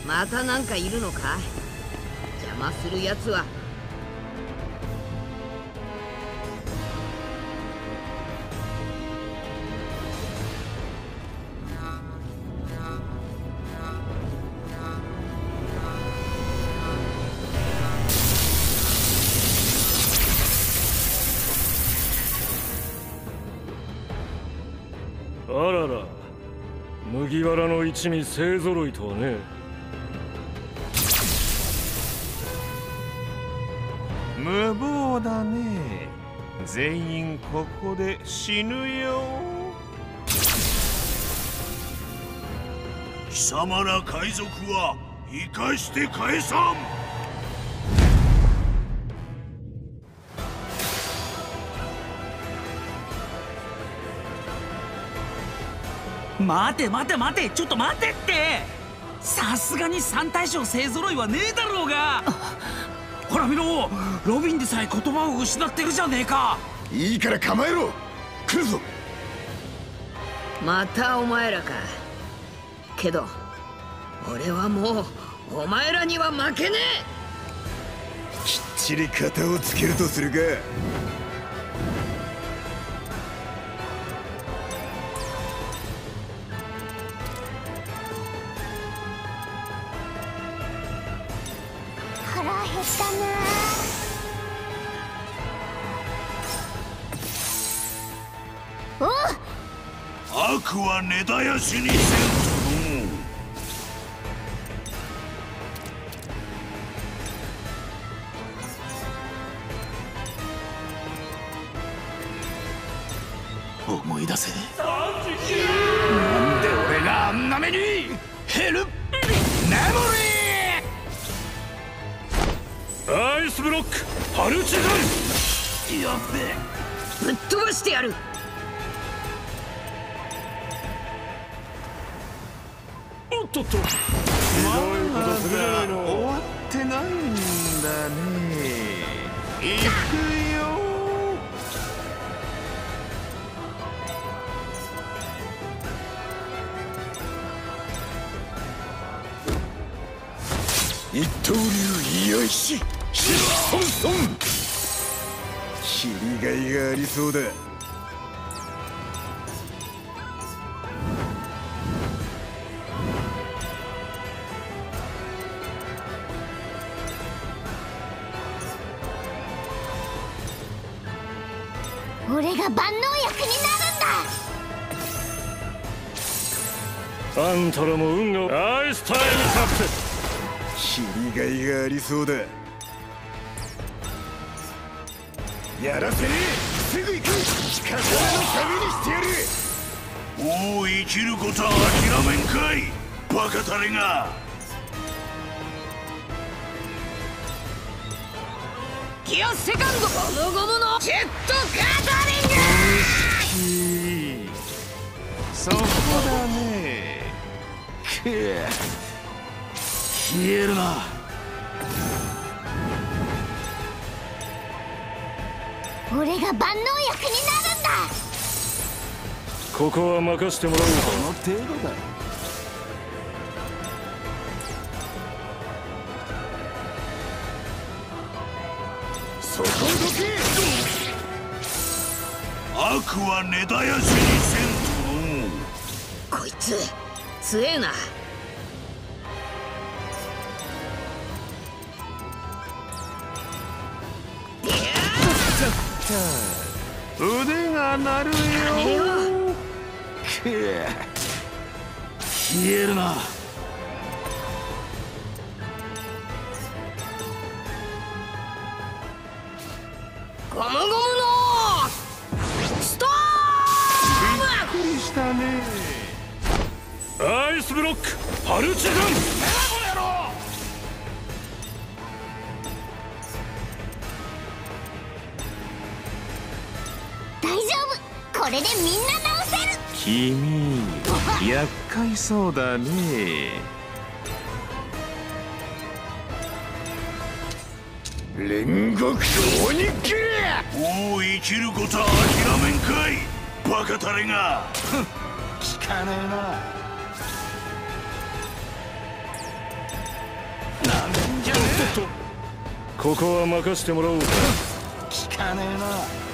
またなんかいるのか？邪魔するやつは。 あらら、麦わらの一味勢ぞろいとはね。 無謀だね。全員ここで死ぬよ。 貴様ら海賊は生かして返さん。 待て待て待て、ちょっと待てって。さすがに三大将勢ぞろいはねえだろうが。ほら見ろ、ロビンでさえ言葉を失ってるじゃねえか。 いいから構えろ、来るぞ。 またお前らか。けど俺はもうお前らには負けねえ。 きっちり型をつけるとするか。 腹減ったな。おう、 悪は根絶やしにせんとの。思い出せ。なんで俺があんな目に。ヘルメモリー。 アイスブロックパルチザン。 やべえ、 ぶっ飛ばしてやる。 おっとっと、ひどいことするじゃないの。 終わってないんだね。行くよ。 一刀流よし、ヒッソンソン。切りがいがありそうだ。 俺が万能薬になるんだ。 あんたらも運が。アイスタイムカップ。 切りがいがありそうだ。やらせねえ、すぐ行く。刀のためにしてやる。 もう生きることは諦めんかい、バカタレが。 ギアセカンド、ゴムゴムのジェットガタリング。 そこだね。くっ、 消えるな。 俺が万能薬になるんだ。 ここは任してもらおうか。 この程度だよ。 そこをどけ。 悪は根絶やしにせんとこいつ強えな。 腕が鳴るよ。 消えるな。 ゴムゴムのストーム。 びっくりしたね。 アイスブロックパルチザン。 大丈夫、これでみんな直せる。 君、厄介そうだね。 煉獄鬼切れ。 もう生きることは諦めんかい、バカタレが。 聞かねえな。 とここは任してもらおうか。 聞かねえな。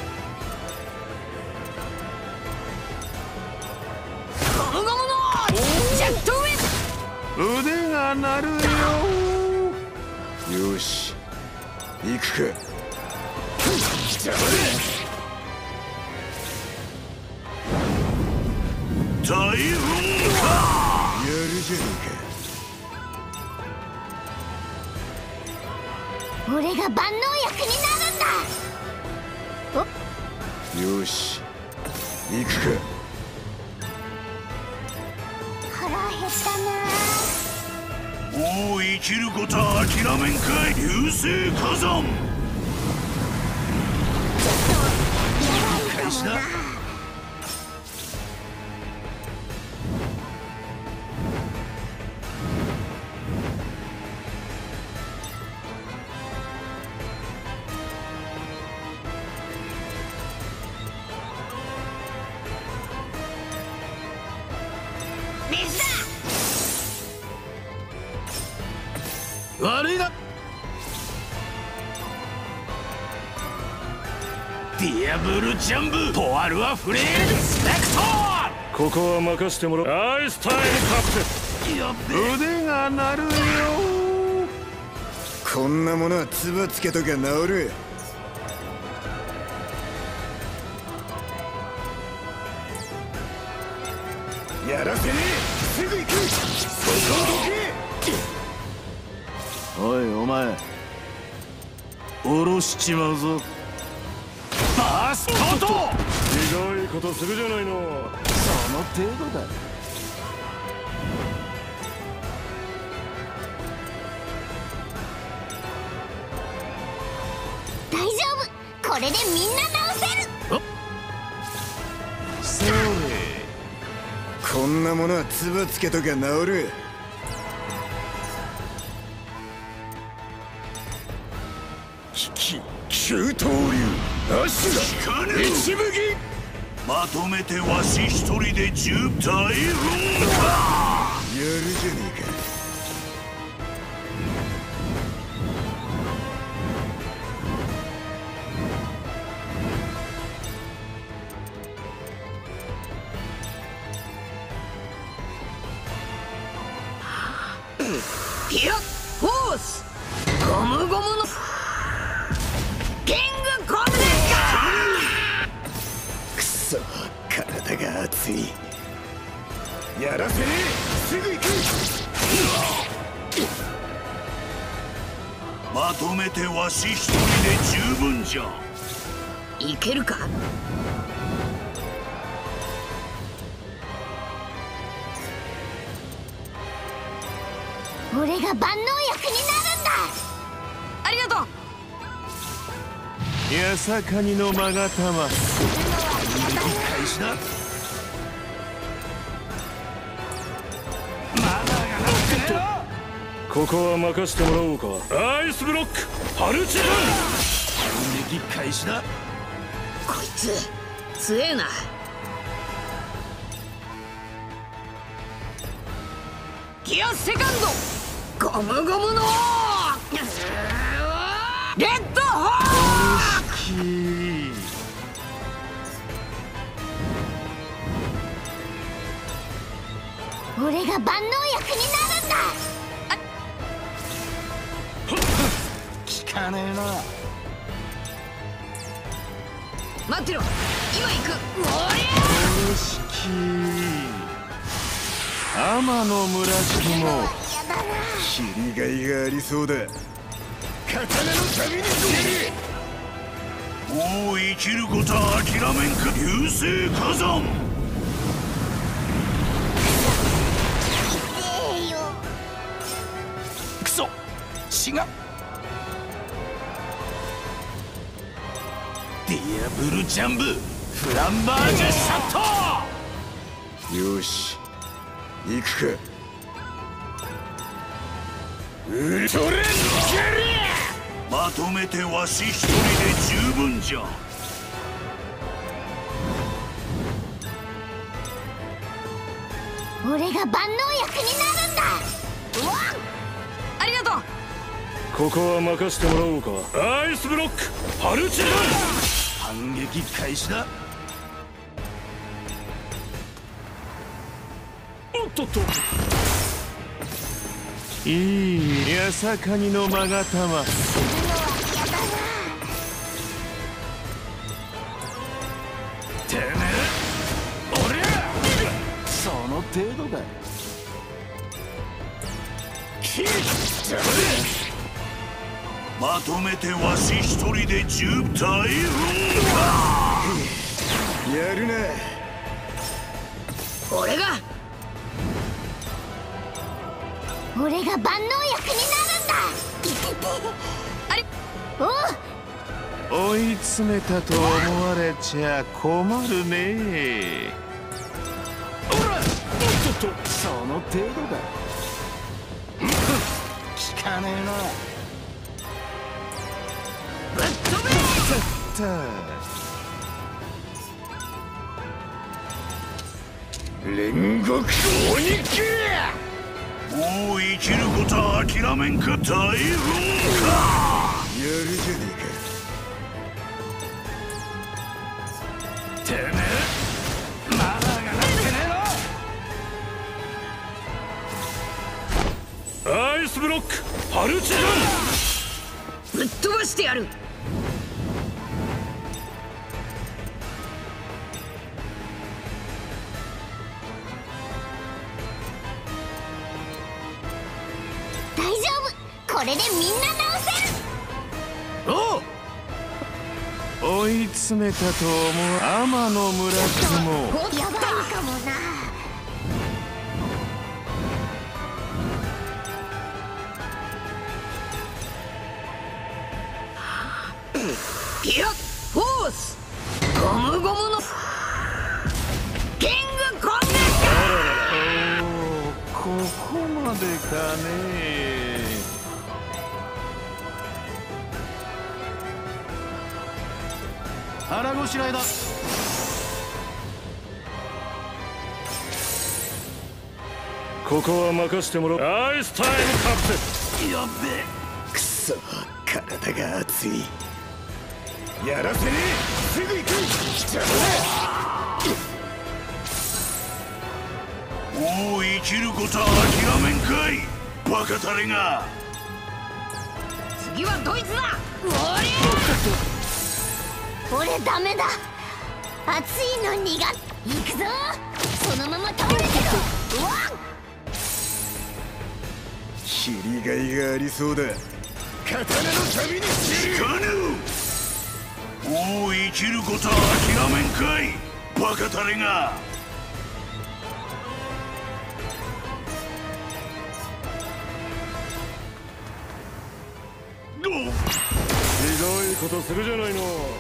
ゴムゴムのジェットウィン。 腕が鳴るよ。 よし行くか。 大運か。 やるじゃね俺が万能薬になるんだ。 えか。よし行くか。 腹減ったな。 もう生きることは諦めんかい。流星火山。 開始だ。 悪いな。 ディアブルジャンブポワルはフレースペクここは任してもらおう。アイスタイムカプテン。 腕が鳴るよ。 こんなものは唾つけときゃ治る。やらせねえ。すぐ行く。そこをどけ。 おいお前、下ろしちまうぞ。 バーストとひどいことするじゃないの。 その程度だ。 大丈夫。これでみんな治せる。 それ。 こんなものは唾つけときゃ治る。九刀流足光る一武器。 まとめてわし一人で10大運か。 やるじゃねえか。 いやフォースゴムゴムのキングコブですか。 くそ体が熱い。やらせねえ。すぐ行く。 まとめてわし一人で十分じゃ。 いけるか。 俺が万能薬になるんだ。 ありがとう。 やさかにの間がたま。 開始だ。 ここは任してもらおうか。アイスブロックハルチザン。 攻撃開始だ。 こいつ強えな。ギアセカンドゴムゴムのレッドホーク。 俺が万能薬になるんだ。 聞かねえな。 待ってろ、今行く。おりゃ天野村敷も切りがいがありそうだ。刀の旅に出る。 もう生きることは諦めんか。流星火山。 クソ違う。 ディアブルジャンブフランバージュシャット。 よし行くか。ウルトラギャリまとめてわし一人で十分じゃ。 俺が万能薬になるんだ。 ありがとう。 ここは任してもらおうか。アイスブロックパルチザン。 反撃開始だ。 おっとっと。 いいやさかにのまがたま。 てめえ、俺らその程度だ。まとめてわし一人で10体やるな。 俺が万能薬になるんだ。あれ、おう、 追い詰めたと思われちゃ困るね。 その程度だ。聞かねえな。 煉獄鬼切れ。 もう生きることは諦めんか。大運か。 やるじゃねてめえ、マナーがなってねえの。 アイスブロックパルチザン。 ぶっ飛ばしてやる。 大丈夫。これでみんな直せる。 追い詰めたと思う天の村雲。 やばいかもな。 ピアフォースゴムゴムのキングコング。 ここまでかね。 腹ごしらえだ。 ここは任してもらおう。アイスタイムカプセル。 やっべえ。 くそ、体が熱い。やらせねえ。すぐ行く。 もう生きることは諦めんかい、バカタレが。 次はドイツだ。 俺ダメだ。熱いの苦っ。行くぞ。そのまま倒れてろ。うわっ、 切りがいがありそうだ。刀の旅にしてる。 かぬ。もう生きることは諦めんかい、バカタレが。 ひどいことするじゃないの。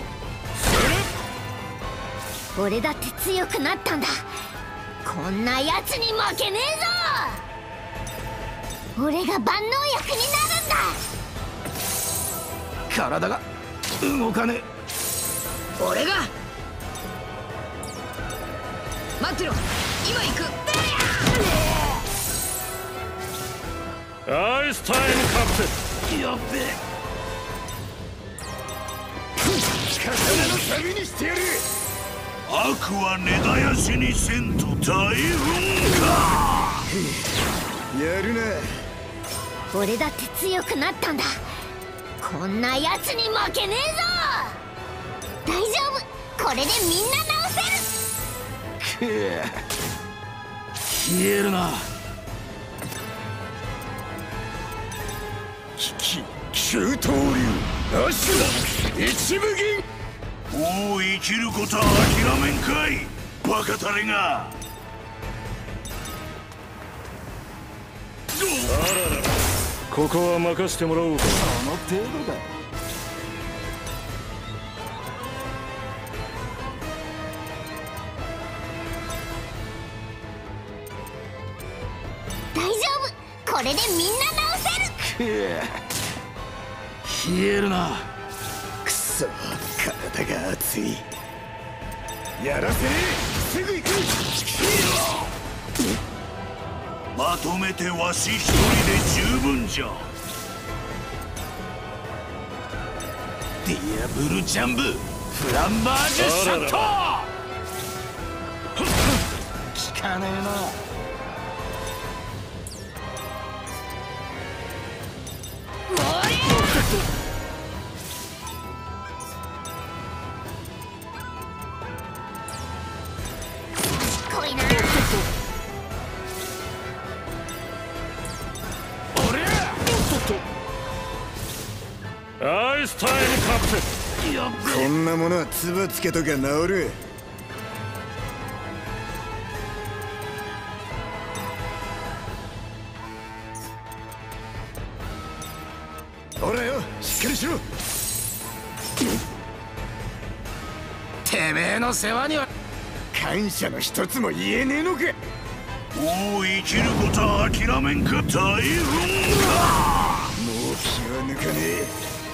俺だって強くなったんだ。こんなやつに負けねえぞ。俺が万能薬になるんだ。 体が動かね俺が待ってろ。今行く。 アイスタイムカプセル。 え。やっべえ。 刀の旅にしてやる。 悪は根絶やしにせんと大運か。 やるな。 俺だって強くなったんだ。こんなやつに負けねえぞ。大丈夫。これでみんな直せる。 くえ、消えるな。 九刀流アシュラ一部銀。 もう生きることは諦めんかい、バカタレが。 ここは任してもらおうか。 その程度だ。 大丈夫。これでみんな直せる。 くえ、冷えるな。 くそ、体が熱い。やらせねえ。すぐ行く。 まとめてわし一人で十分じゃ。 ディアブルジャンブフランバージュシャット。効かねえな。 来いな。 アイスタイムカプセル。 こんなものは粒つけときゃ治る。ほらよ、しっかりしろ。 てめえの世話には。 感謝の一つも言えねえのか。 もう生きることは諦めんか。大運か。 もう気は抜かねえ。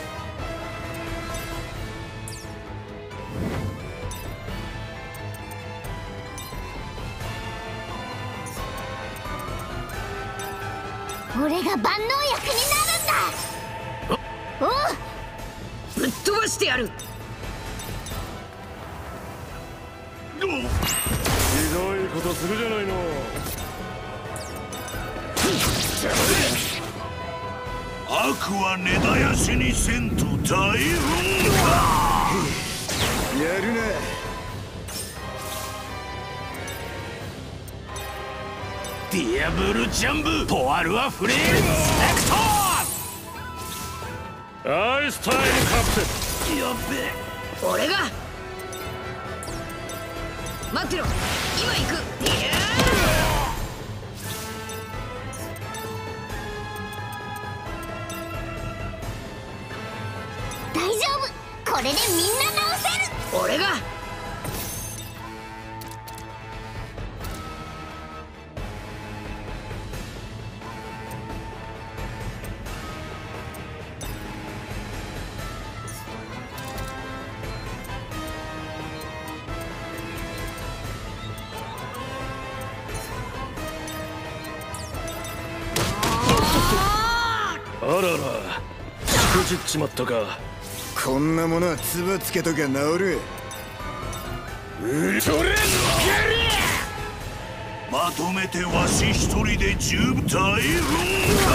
俺が万能薬になるんだ。おう、 ぶっ飛ばしてやる。 ひどいことするじゃないの。 悪は根絶やしにせんと。大運か。 やるな。 ディアブルジャンブポワルはフレームセクト。 アイスタイムカプセル。 やべえ。 俺が待ってろ、今行く。いや大丈夫、これでみんな治せる。 俺があらら、しくじっちまったか。 こんなものは粒つけときゃ治る。 まとめてわし一人で十分。大運か。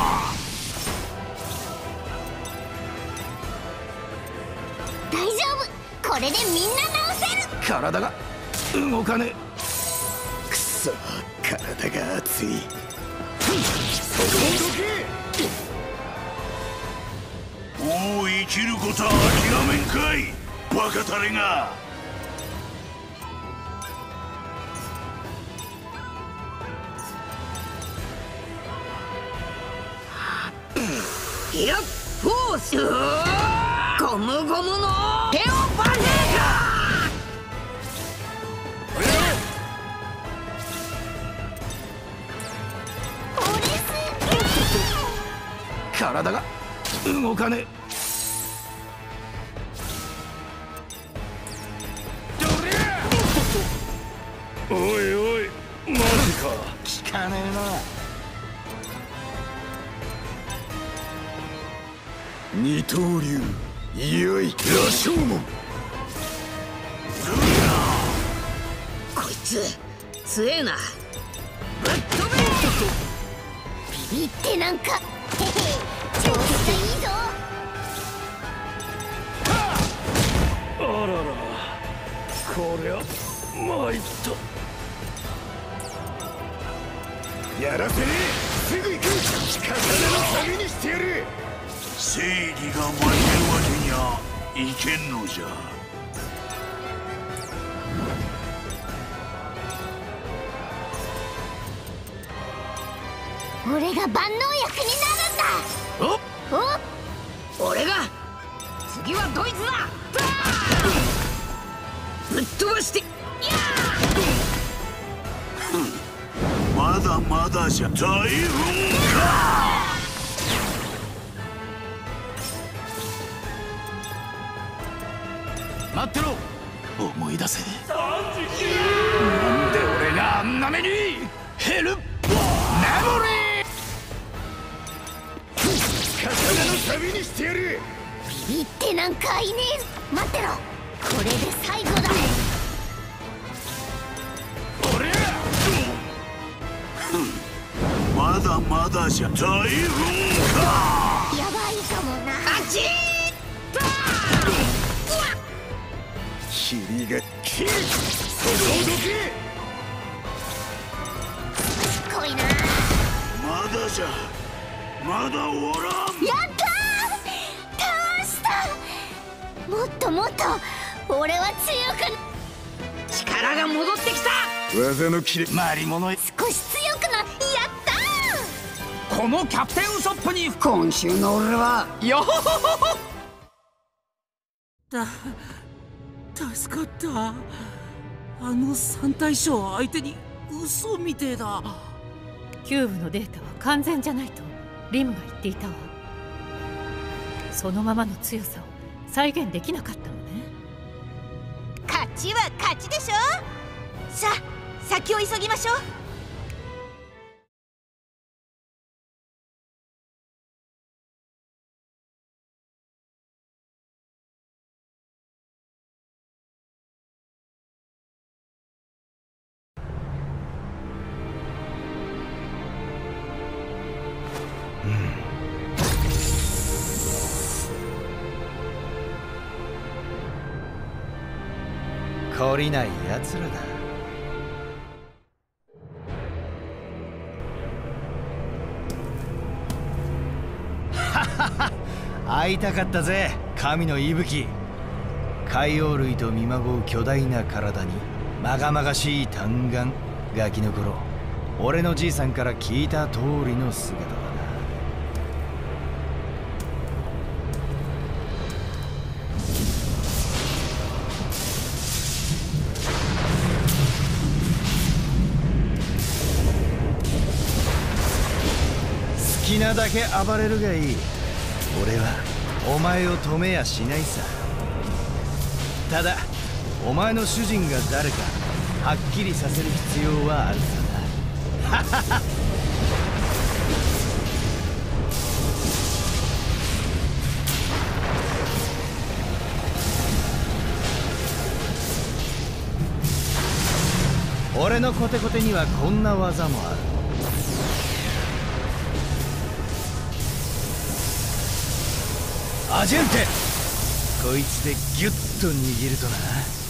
大丈夫、これでみんな治せる。 体が動かねくそ、体が熱い。 え。もう生きることは諦めんかいバカタレが。 いや、フォースゴムゴムのテオパネー体が動かねえ。 おいおい、マジか。 効かね二刀流、いよい羅生門。 こいつ強えな。ぶっ飛べ。 ビビってなんか。へへ、調子がいいぞ。 あらら、こりゃ参った。 やらせねえ、すぐ行く。刀のためにしてやる。 正義が負けるわけにはいけんのじゃ。 俺が万能薬になるんだ。お、 俺が次はドイツだ。ぶっ飛ばして。 まだまだじゃ。大運か。待ってろ。思い出せ。なんで俺があんな目に。ヘルメモリー。 刀の旅にしてやる。 ビビビってなんかいねえ。待ってろ、これで最後だ。 俺まだまだじゃ。大噴火やばいかもな。あち霧がそこどけ。 来いな。 まだじゃ、まだ終わらん。 やったー、倒した。もっともっと俺は強く。 力が戻ってきた。 技の切れ回り物へ。 少し強くな。やったー。 このキャプテンウソップに今週の俺はよほほほほ。 助かった。あの三大将相手に嘘みてえだ。 キューブのデータは完全じゃないとリムが言っていたわ。そのままの強さを再現できなかったのね。 勝ちは勝ちでしょ。さあ先を急ぎましょう。 懲りない奴らだ。会いたかったぜ、神の息吹。海洋類と見まごう巨大な体にまがまがしい嘆願。ガキの頃俺のじいさんから聞いた通りの姿だな。好きなだけ暴れるがいい。俺はお前を止めやしないさ。ただお前の主人が誰かはっきりさせる必要はあるさな。俺のコテコテにはこんな技もある。アジェンテ、こいつでギュッと握るとな。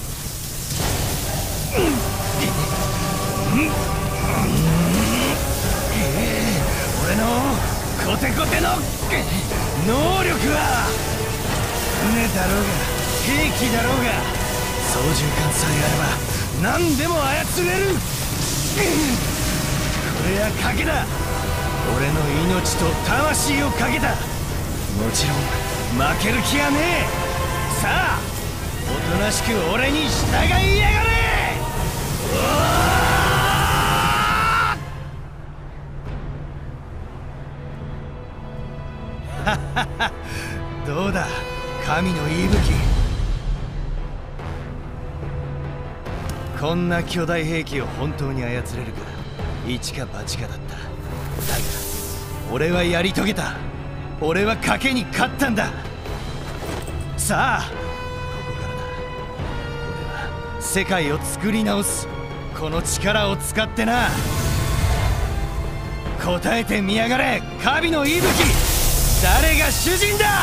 俺のコテコテの能力は船だろうが兵器だろうが操縦桿さえあれば何でも操れる。これは賭けだ。俺の命と魂をかけた。もちろん負ける気はねえ。さあおとなしく俺に従いやがれ。どうだ神の息吹。こんな巨大兵器を本当に操れるか一か八かだった。だが俺はやり遂げた。俺は賭けに勝ったんだ。さあここからだ。俺は世界を作り直す。この力を使ってな。答えてみやがれ神の息吹。誰が主人だ。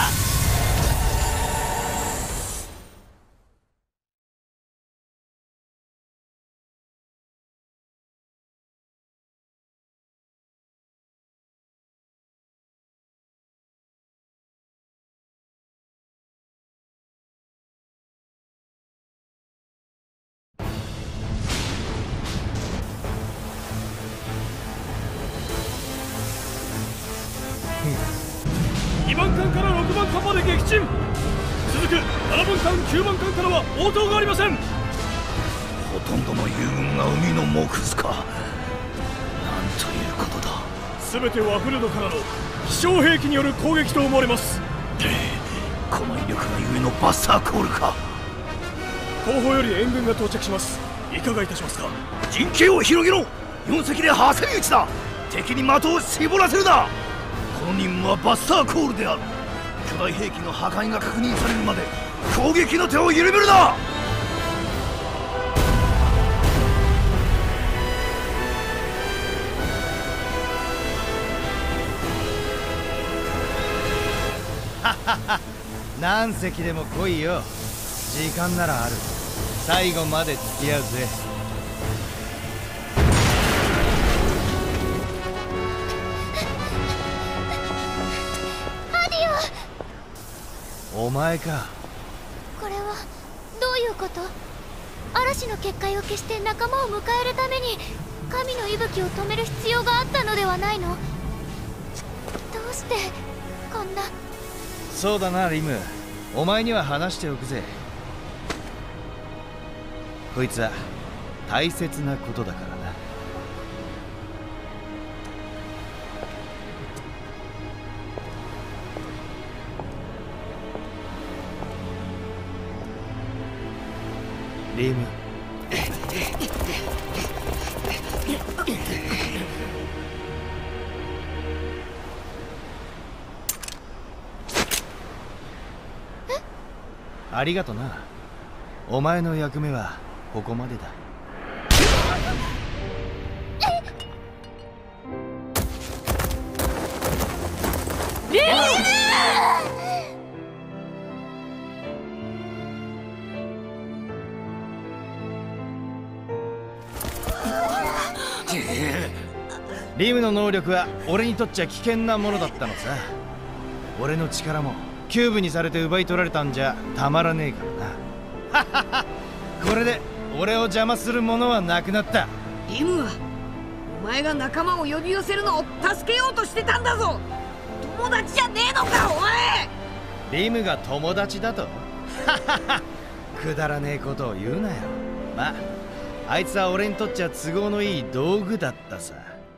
2番艦から6番艦まで撃沈。続く7番艦9番艦からは応答がありません。 ほとんどの友軍が海の木図か。なんということだ。 全てワフルドからの飛翔兵器による攻撃と思われます。 この威力がゆえのバスターコールか。 後方より援軍が到着します。いかがいたしますか。 陣形を広げろ。4隻で挟み撃ちだ。敵に的を絞らせるな。この任務はバスターコールである。巨大兵器の破壊が確認されるまで攻撃の手を緩めるな。 何隻でも来いよ。時間ならある。最後まで付き合うぜ。 アディお前か。 オ、これはどういうこと？嵐の結界を消して仲間を迎えるために神の息吹を止める必要があったのではないの？どうしてこんな。 そうだなリム、お前には話しておくぜ。こいつは大切なことだからな。リムありがとな。お前の役目はここまでだ。リムの能力は俺にとっちゃ危険なものだったのさ。俺の力もキューブにされて奪い取られたんじゃたまらねえからな。これで俺を邪魔するものはなくなった。 リムはお前が仲間を呼び寄せるのを助けようとしてたんだぞ。友達じゃねえのかお前。 リムが友達だと？くだらねえことを言うなよ。まああいつは俺にとっちゃ都合のいい道具だったさ。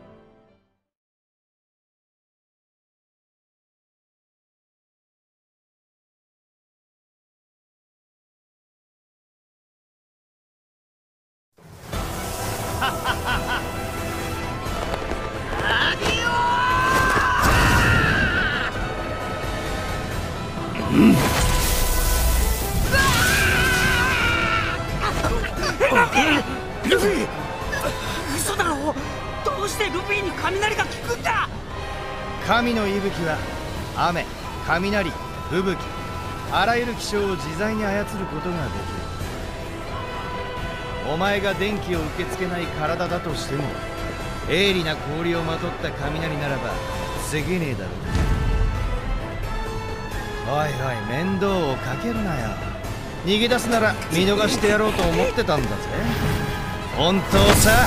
ルフィ！嘘だろ。どうしてルフィに雷が効くんだ。 神の息吹は雨、雷、吹雪、あらゆる気象を自在に操ることができる。お前が電気を受け付けない体だとしても鋭利な氷をまとった雷ならば防げねえだろう。おいおい、面倒をかけるなよ。逃げ出すなら見逃してやろうと思ってたんだぜ。本当さ。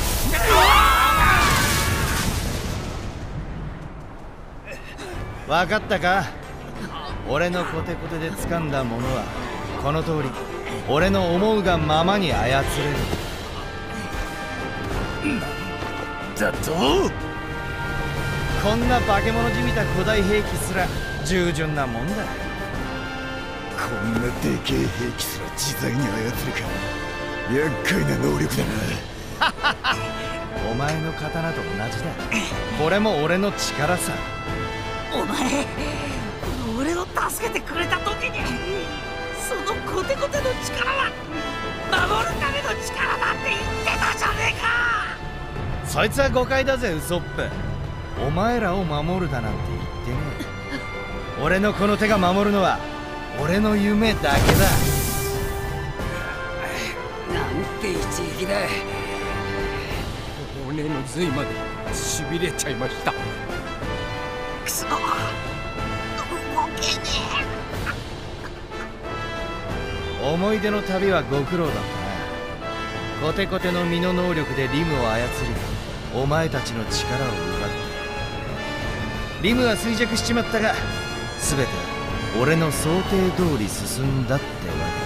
分かったか。俺のコテコテで掴んだものはこの通り俺の思うがままに操れる。だとこんな化け物じみた古代兵器すら従順なもんだ。 こんなでけえ兵器すら自在に操るか。厄介な能力だな。 お前の刀と同じだ。これも俺の力さ。 お前、俺を助けてくれた時にそのコテコテの力は守るための力だって言ってたじゃねえか。 そいつは誤解だぜ、ウソップ。お前らを守るだなんて言ってねえ。俺のこの手が守るのは俺の夢だけだ。 なんて一撃だ。骨の髄までしびれちゃいました。 くそ、動けねえ。思い出の旅はご苦労だったな。コテコテの身の能力でリムを操りお前たちの力を奪った。リムは衰弱しちまったが全て俺の想定通り進んだってわ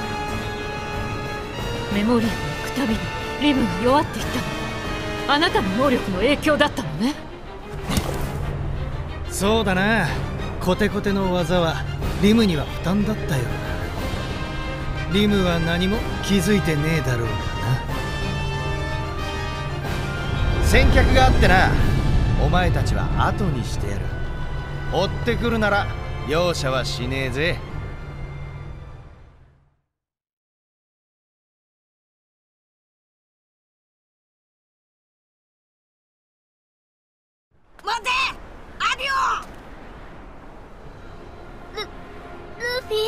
けだ。メモリアに行くたびにリムが弱っていったの。あなたの能力の影響だったのね。 そうだな。コテコテの技はリムには負担だったよな。リムは何も気づいてねえだろうがな。先客があってな、お前たちは後にしてやる。追ってくるなら容赦はしねえぜ。 待てアディオ。 ルフィ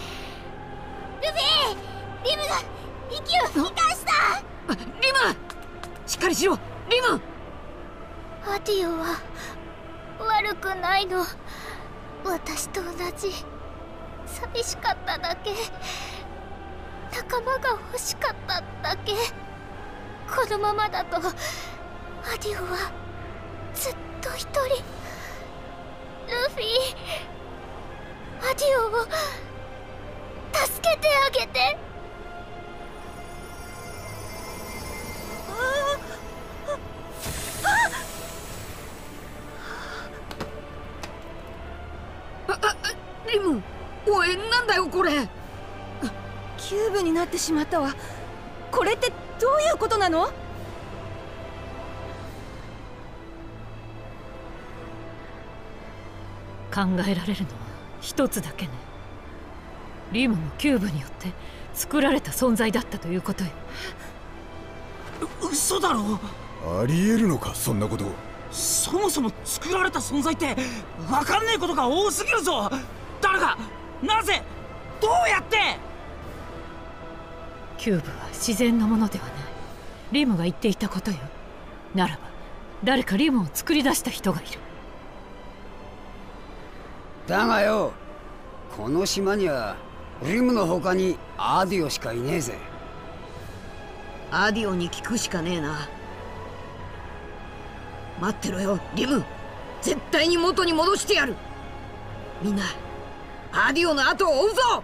リムが息を吹き返した。 リムしっかりしろリム。 アディオは悪くないの。私と同じ寂しかっただけ、仲間が欲しかっただけ。このままだとアディオはずっと一人。ルフィアディオを助けてあげて。 リム、おいなんだよこれ。 キューブになってしまったわ。これってどういうことなの？ 考えられるのは一つだけね。リムもキューブによって作られた存在だったということよ。 嘘だろ。 ありえるのかそんなこと。 そもそも作られた存在って分かんねえことが多すぎるぞ。誰が、なぜ、どうやって。 キューブは自然のものではない。リムが言っていたことよ。ならば誰かリムを作り出した人がいる。 だがよ、この島にはリムの他にアディオしかいねえぜ。 アディオに聞くしかねえな。待ってろよリム、絶対に元に戻してやる。みんなアディオの後を追うぞ。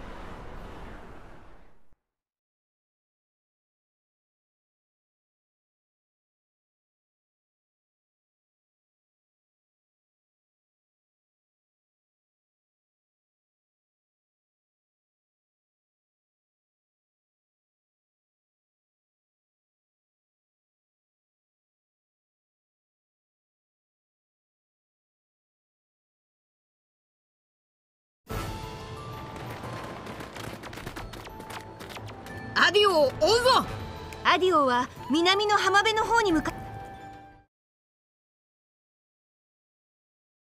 アディオを追うぞ。 アディオは南の浜辺の方に向か